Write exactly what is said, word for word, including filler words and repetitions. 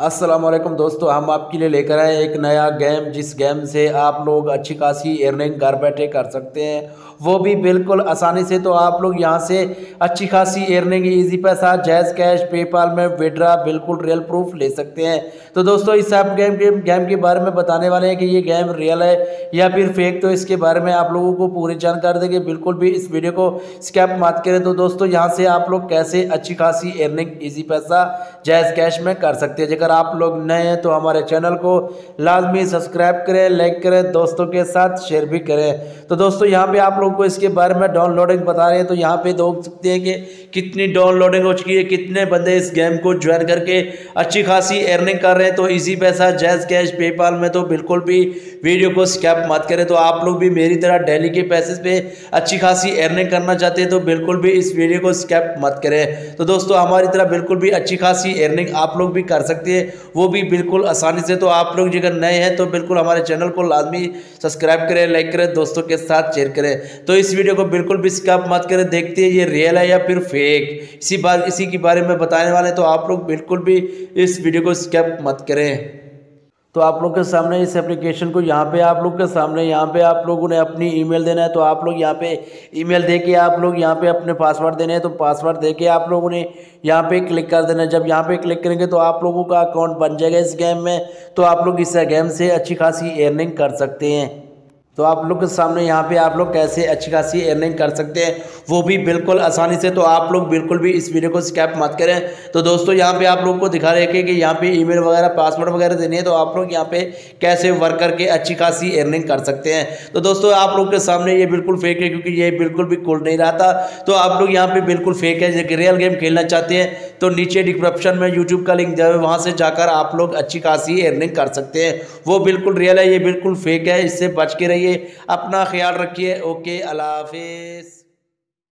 अस्सलाम वालेकुम दोस्तों, हम आपके लिए लेकर आए एक नया गेम जिस गेम से आप लोग अच्छी खासी अर्निंग घर बैठे कर सकते हैं, वो भी बिल्कुल आसानी से। तो आप लोग यहां से अच्छी खासी अर्निंग, इजी पैसा, जैज़ कैश, पेपाल में विड्रा बिल्कुल रियल प्रूफ ले सकते हैं। तो दोस्तों इस ऐप गेम के गेम के बारे में बताने वाले हैं कि ये गेम रियल है या फिर फेक। तो इसके बारे में आप लोगों को पूरी जानकारी देंगे, बिल्कुल भी इस वीडियो को स्किप मत करें। तो दोस्तों यहाँ से आप लोग कैसे अच्छी खासी अर्निंग, इजी पैसा, जैज़ कैश में कर सकते हैं। अगर आप लोग नए हैं तो हमारे चैनल को लाजमी सब्सक्राइब करें, लाइक करें, दोस्तों के साथ शेयर भी करें। तो दोस्तों यहाँ पे आप लोगों को इसके बारे में डाउनलोडिंग बता रहे हैं। तो यहाँ पे देख सकते हैं कि कितनी डाउनलोडिंग हो चुकी है, कितने बंदे इस गेम को ज्वाइन करके अच्छी खासी अर्निंग कर रहे हैं। तो इजी पैसा, जैज़ कैश, पेपाल में तो बिल्कुल भी वीडियो को स्किप मत करें। तो आप लोग भी मेरी तरह डेली के पैसे पे अच्छी खासी अर्निंग करना चाहते हैं तो बिल्कुल भी इस वीडियो को स्किप मत करें। तो दोस्तों हमारी तरह बिल्कुल भी अच्छी खासी अर्निंग आप लोग भी कर सकते हैं, वो भी बिल्कुल आसानी से। तो आप लोग अगर नए हैं तो बिल्कुल हमारे चैनल को लाजमी सब्सक्राइब करें, लाइक करें, दोस्तों के साथ शेयर करें। तो इस वीडियो को बिल्कुल भी स्किप मत करें, देखते हैं ये रियल है या फिर फेक, इसी बार इसी के बारे में बताने वाले हैं। तो आप लोग बिल्कुल भी इस वीडियो को स्किप मत करें। तो आप लोग के सामने इस एप्लीकेशन को यहाँ पे आप लोग के सामने यहाँ पे आप लोगों ने अपनी ईमेल देना है। तो आप लोग यहाँ पे ईमेल दे के आप लोग यहाँ पे अपने पासवर्ड देने हैं। तो पासवर्ड दे के आप लोगों ने यहाँ पे क्लिक कर देना है। जब यहाँ पे क्लिक करेंगे तो आप लोगों का अकाउंट बन जाएगा इस गेम में। तो आप लोग इस गेम से अच्छी खासी अर्निंग कर सकते हैं। तो आप लोग के सामने यहाँ पे आप लोग कैसे अच्छी खासी अर्निंग कर सकते हैं, वो भी बिल्कुल आसानी से। तो आप लोग बिल्कुल भी इस वीडियो को स्किप मत करें। तो दोस्तों यहाँ पे आप लोग को दिखा रहे हैं कि यहाँ पे ईमेल वगैरह, पासवर्ड वगैरह देनी है। तो आप लोग यहाँ पे कैसे वर्क करके अच्छी खासी अर्निंग कर सकते हैं। तो दोस्तों आप लोग के सामने ये बिल्कुल फेक है, क्योंकि ये बिल्कुल भी खुल नहीं रहा था। तो आप लोग यहाँ पे बिल्कुल फेक है। रियल गेम खेलना चाहते हैं तो नीचे डिस्क्रिप्शन में यूट्यूब का लिंक दिया है, वहाँ से जाकर आप लोग अच्छी खासी अर्निंग कर सकते हैं। वो बिल्कुल रियल है, ये बिल्कुल फेक है। इससे बच के रहिए, अपना ख्याल रखिए। ओके, अल्लाह हाफिज़।